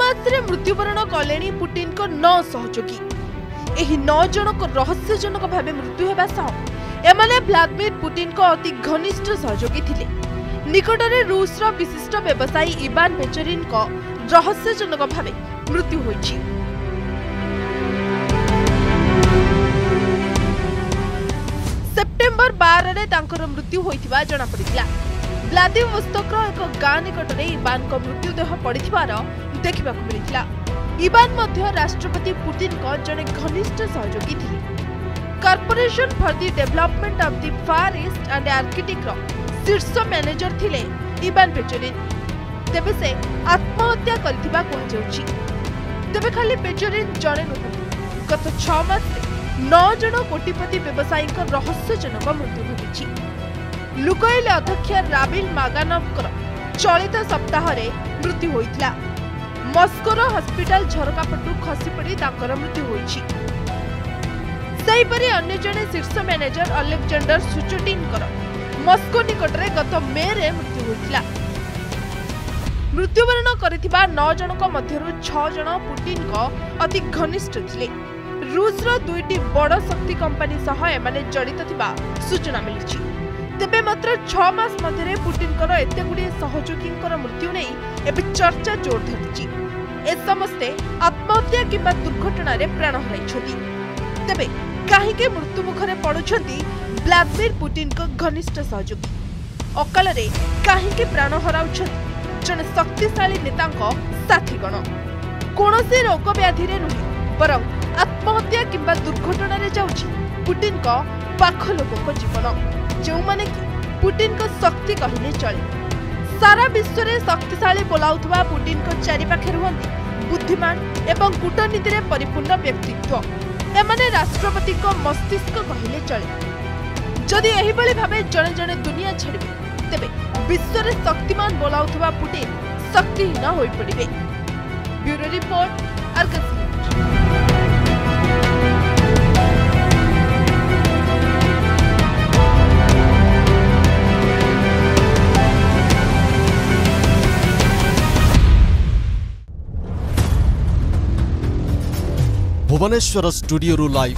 मास रे मृत्युवरण कले पुटिन को 9 सहयोगी। एही 9 जन को रहस्यजनक भाव मृत्यु हेबा सह एमाने व्लादिमीर पुटिन को अति घनिष्ठ सहयोगी थिले। निकटरे रूस रो विशिष्ट व्यवसायी इवान पेचरिन को रहस्यजनक भाव मृत्यु होईछि। सेप्टेम्बर 12 रे तांकर मृत्यु होइथिबा जणा पड़ितला। व्लादिवोस्तोक रो एक गाँ निकटरे इवान को मृत्युदेह पड़िथिबार देखिबाकु मिलिथिला। इवान मध्य राष्ट्रपति पुटिन को जने घनिष्ठ सहयोगी थिले। Corporation for the development of the far east and arctic रो शीर्ष मैनेजर थिले इवान पेचरिन। तेबे से आत्महत्या करथिबा कोहा जाउछि। तेबे खाली पेचरिन जणे नुहति, गत 6 मास 9 जन कोटिपति व्यवसायी रहस्यजनक मृत्यु घटी। लुकोइल अध्यक्ष राबिल मागानोव चलित सप्ताह मृत्यु होइथिला। मस्कोर हॉस्पिटल झरका पटु खसी पड़ी तांकर मृत्यु होइछि। सेहिपरि अन्य जने शीर्ष मैनेजर अलेक्जेंडर सुचोटिन मस्को निकटरे गत मे रे मृत्यु होइथिला। मृत्युवरण करिथिबा 9 जनक मध्यरु 6 जन पुटिन को अति घनिष्ठ थिले। रूस रो 2टी बड़ शक्ति कंपनी सह एमाने जड़ित थिबा सूचना मिलिछि। तेबे मात्र 6 मास मध्यरे पुटिन को एते गुडी सहयोगी मृत्यु नै एबे चर्चा जोर धरिछि। ए समस्ते आत्महत्या किंबा दुर्घटना रे प्राण हराइछथि। तेबे काहेके मृत्यु मुखरे पडुछथि व्लादिमीर पुटिन को घनिष्ठ सहयोगी? अकाल रे काहेके प्राण हराउछथि जने शक्तिशाली नेतांको साथीगण? कोनोसी रोग व्याधि रे नुहे बरं आत्महत्या किंबा दुर्घटना रे जाउछि पुटिन को पाख लोक को जीवन, जो माने कि पुटिन को शक्ति कहले चले। सारा विश्व रे शक्तिशाली बोलाउथबा पुटिन को चारि पाखे रुहंती बुद्धिमान एवं कूटनीति रे परिपूर्ण व्यक्तित्व। एमाने राष्ट्रपति को मस्तिष्क कहले चले। जदि एही बळी भाबे जणे जणे दुनिया छाड़िबे तेबे विश्व रे शक्तिमान बोलाउथबा पुटिन शक्तिहीन होई पड़िबे। Bureau report, Argus. Bhubaneswar studio live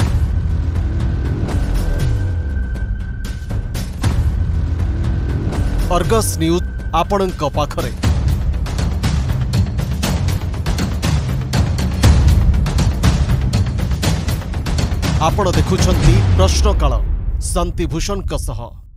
Argus news आपणक पाखरे। आपण देखुछंती प्रश्नकाल शांतिभूषण सह।